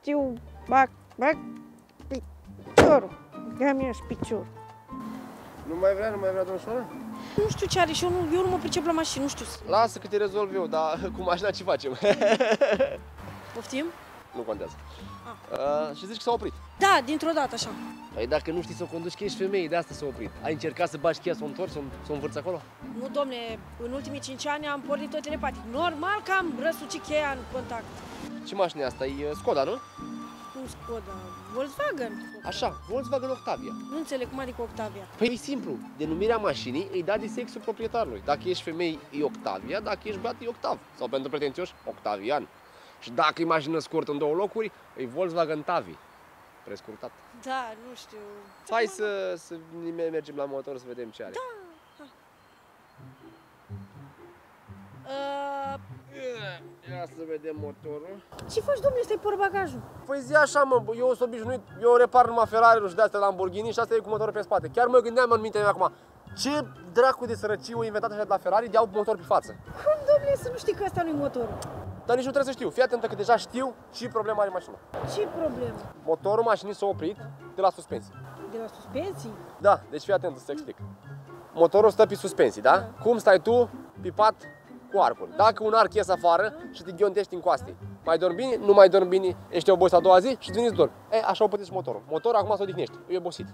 știu, bac, piciorul. Ia-mi și piciorul. Nu mai vrea domnișoara? Nu știu ce are și eu nu mă pricep la mașini, nu știu. Lasă că te rezolv eu, dar cu mașina ce facem? Poftim? Nu contează. Și zici că s-a oprit. Da, dintr-o dată așa. Păi dacă nu știi să o conduci, că ești femeie, de asta s-a oprit. Ai încercat să bagi cheia, să o întorci, să o învârți acolo? Nu, domne, în ultimii 5 ani am pornit-o telepatic. Normal că am răsucit cheia în contact. Ce mașină e asta? E Skoda, nu? Cum Skoda? Volkswagen. Așa, Volkswagen Octavia. Nu înțeleg cum adică Octavia. Păi e simplu, denumirea mașinii îi da de sexul proprietarului. Dacă ești femeie, e Octavia, dacă ești băiat, e Octav. Sau pentru pretențioși, Octavian. Și dacă e mașină scurtă în 2 locuri, e Volkswagen Tavi. Prescurtat. Da, nu știu. Hai să mergem la motor să vedem ce are. Da. Ia să vedem motorul. Ce faci, domnule, stai portbagajul? Păi zi așa, mă, eu sunt obișnuit, eu repar numai Ferrari-uri și de-astea Lamborghini și asta e cu motorul pe spate. Chiar mă gândeam în mintea mea acum, ce dracu de sărăcie au inventat așa de la Ferrari de au motor pe față? Cum, domnule, să nu știi că ăsta nu-i motorul? Dar nici nu trebuie să știu, fii atentă că deja știu și problema are mașina. Ce problemă? Motorul mașinii s-a oprit de la suspensii. De la suspensii? Da, deci fii atent să explic. Motorul stă pe suspensii, da? Cum stai tu pipat cu arcul? Dacă un arc ies afară și te ghiontești în coaste, mai dormi bine, nu mai dormi bine, ești obosit a doua zi și îți vine dor. Așa o puteți și motorul. Motorul acum se odihnește, e obosit.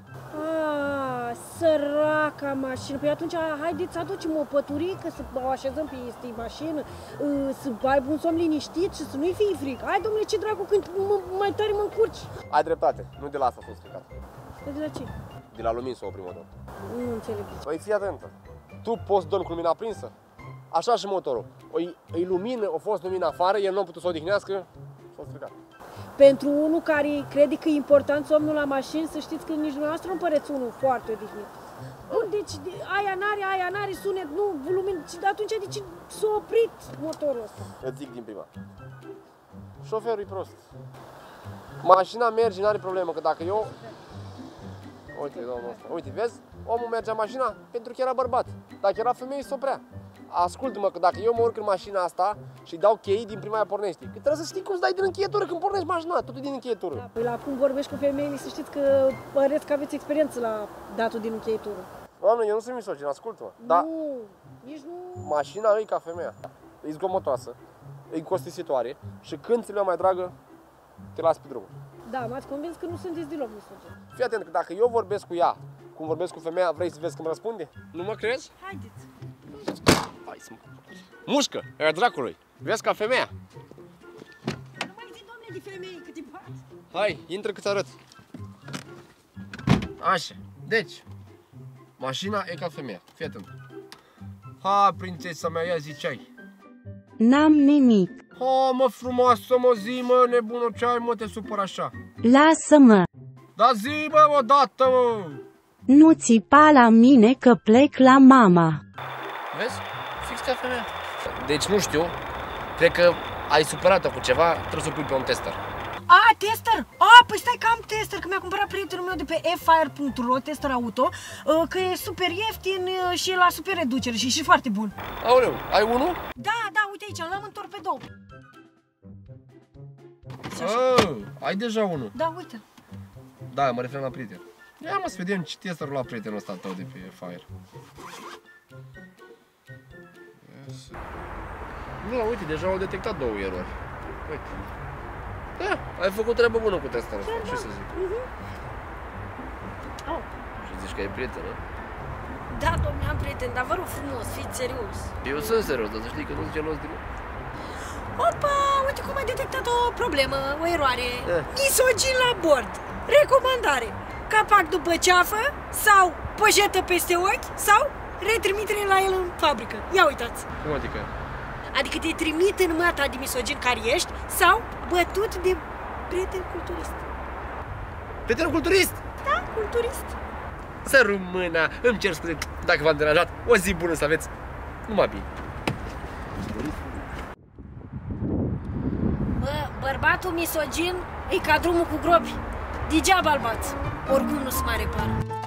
Săraca mașină. Păi atunci haideți să aducem o păturică, să o așezăm pe este mașină, să aibă un somn liniștit și să nu-i fie frică. Hai, domnule, ce dracu, când mai tare mă încurci. Ai dreptate, nu de la asta s-a stricat. De la ce? De la lumini s-a oprit motorul. Nu înțeleg. Păi fii atentă. Tu poți dormi cu lumina aprinsă? Așa și motorul. E lumină, a fost lumină afară, el nu a putut să o odihnească, s-a stricat. Pentru unul care crede că e important somnul la mașini, să știți că nici dumneavoastră nu păreți unul foarte odihnit. Bun, deci aia n-are sunet, nu lumină, atunci de ce s-a oprit motorul ăsta? Eu zic din prima. Șoferul e prost. Mașina merge, n-are problemă, că dacă eu... Uite, domnul ăsta, uite, vezi? Omul mergea mașina pentru că era bărbat. Dacă era femeie, s-o oprea. Ascultă-mă, că dacă eu mă urc în mașina asta și dau chei, din prima aia pornești. Că trebuie să știi cum să dai din încheietură când pornești mașina, totul din încheietură. Da, păi la cum vorbești cu femeile, să știți că păreți că aveți experiență la datul din încheietură. Doamne, eu nu sunt misogin, ascultă-mă. Da, Nu, nici nu... mașina e ca femeia. E zgomotoasă, e costisitoare și când ți le mai dragă, te las pe drum. Da, m-ați convins că nu sunteți deloc misogin. Fii atent că dacă eu vorbesc cu ea, cum vorbesc cu femeia, vrei să vezi că îmi răspunde? Nu mă crezi? Haideți. Hai să mușcă, aia dracului. Vezi ca femeia. Nu mai zi, domne, de femei, cât te bați. Hai, intră că-ți arăt. Așa, deci, mașina e ca femeia, fii atent. Ha, prințesa mea, ia zi ce ai. N-am nimic. Ha, mă frumoasă, mă zi, mă, nebună, ce ai, mă, te supăr așa. Lasă-mă. Da zi, bă, odată, mă. Nu țipa la mine că plec la mama. Vezi? Fix ca femeia. Deci nu știu, cred că ai supărat-o cu ceva, trebuie să o pui pe un tester. Tester? Păi stai că am tester, că mi-a cumpărat prietenul meu de pe effire.ro, tester auto, că e super ieftin și e la super reducere și foarte bun. Aoleu, ai unul? Da, uite aici, l-am în torpedou. Ai deja unul. Da, uite. Da, mă refer la prieten. Ia mă să vedem ce testerul la prietenul ăsta tău de pe Fire. Nu, uite, deja au detectat 2 erori. Uite. Da, ai făcut treabă bună cu testerul ăsta, ce să zic. Și zici că ai prieten, nu? Da, domnule, am prieten, dar vă rog frumos, fiți serios. Eu sunt serios, dar să știi că nu zice los din... Opa, uite cum ai detectat o problemă, o eroare. Misogin la bord. Recomandare. Capac după ceafă sau poșetă peste ochi sau retrimitere la el în fabrică. Ia uitați. Cum adică? Adică te trimit în mata de misogin care ești sau bătut de prieten culturist. Prietenul culturist? Da, culturist. Să rămână, îmi cer scuze dacă v-am deranjat. O zi bună să aveți. Numai bine. Bărbatul misogin e ca drumul cu gropi. Degeaba-l bați. Oricum nu se mai repară.